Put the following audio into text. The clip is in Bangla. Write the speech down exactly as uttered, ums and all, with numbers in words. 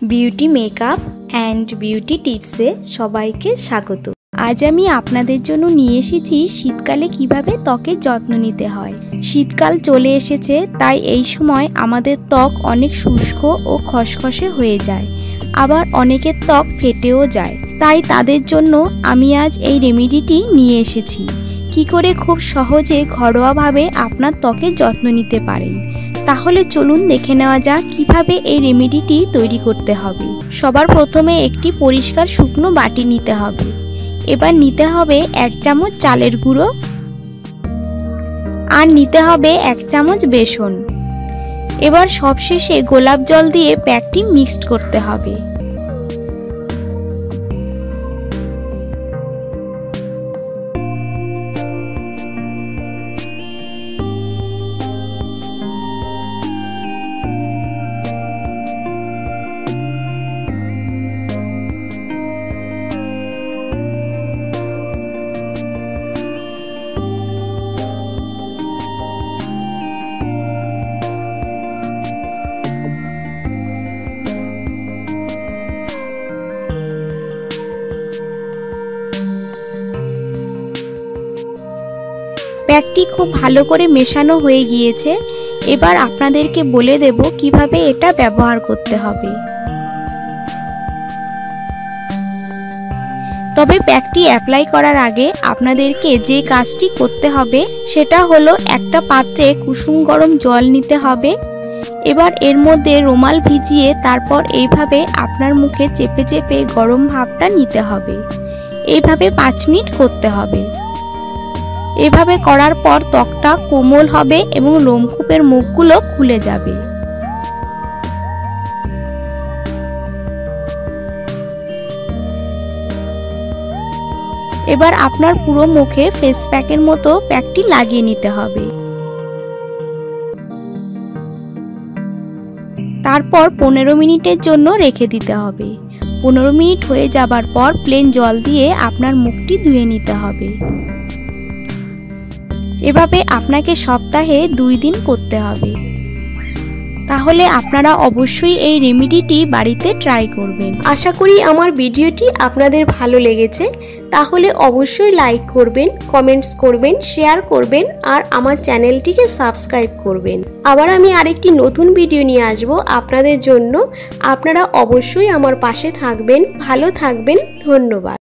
বিউটি মেকআপ অ্যান্ড বিউটি টিপসে সবাইকে স্বাগত। আজ আমি আপনাদের জন্য নিয়ে এসেছি শীতকালে কিভাবে ত্বকের যত্ন নিতে হয়। শীতকাল চলে এসেছে, তাই এই সময় আমাদের ত্বক অনেক শুষ্ক ও খসখসে হয়ে যায়, আবার অনেকের ত্বক ফেটেও যায়। তাই তাদের জন্য আমি আজ এই রেমেডিটি নিয়ে এসেছি, কি করে খুব সহজে ঘরোয়াভাবে আপনার ত্বকের যত্ন নিতে পারেন। তাহলে চলুন দেখে নেওয়া যাক কিভাবে এই রেমেডিটি তৈরি করতে হবে। সবার প্রথমে একটি পরিষ্কার শুকনো বাটি নিতে হবে। এবার নিতে হবে এক চামচ চালের গুঁড়ো আর নিতে হবে এক চামচ বেসন। এবার সবশেষে গোলাপ জল দিয়ে প্যাকটি মিক্সড করতে হবে। প্যাকটি খুব ভালো করে মেশানো হয়ে গিয়েছে। এবার আপনাদেরকে বলে দেব কিভাবে এটা ব্যবহার করতে হবে। তবে প্যাকটি অ্যাপ্লাই করার আগে আপনাদেরকে যে কাজটি করতে হবে সেটা হলো একটা পাত্রে কুসুম গরম জল নিতে হবে। এবার এর মধ্যে রুমাল ভিজিয়ে তারপর এইভাবে আপনার মুখে চেপে চেপে গরম ভাপটা নিতে হবে। এইভাবে পাঁচ মিনিট করতে হবে। এভাবে করার পর ত্বকটা কোমল হবে এবং লোমকূপের মুখগুলো খুলে যাবে। এবার আপনার পুরো মুখে ফেস প্যাকের মতো প্যাকটি লাগিয়ে নিতে হবে। তারপর পনেরো মিনিটের জন্য রেখে দিতে হবে। পনেরো মিনিট হয়ে যাবার পর প্লেন জল দিয়ে আপনার মুখটি ধুয়ে নিতে হবে। এভাবে আপনাকে সপ্তাহে দুই দিন করতে হবে। তাহলে আপনারা অবশ্যই এই রেমেডিটি বাড়িতে ট্রাই করবেন। আশা করি আমার ভিডিওটি আপনাদের ভালো লেগেছে। তাহলে অবশ্যই লাইক করবেন, কমেন্টস করবেন, শেয়ার করবেন আর আমার চ্যানেলটিকে সাবস্ক্রাইব করবেন। আবার আমি আরেকটি নতুন ভিডিও নিয়ে আসব আপনাদের জন্য। আপনারা অবশ্যই আমার পাশে থাকবেন। ভালো থাকবেন। ধন্যবাদ।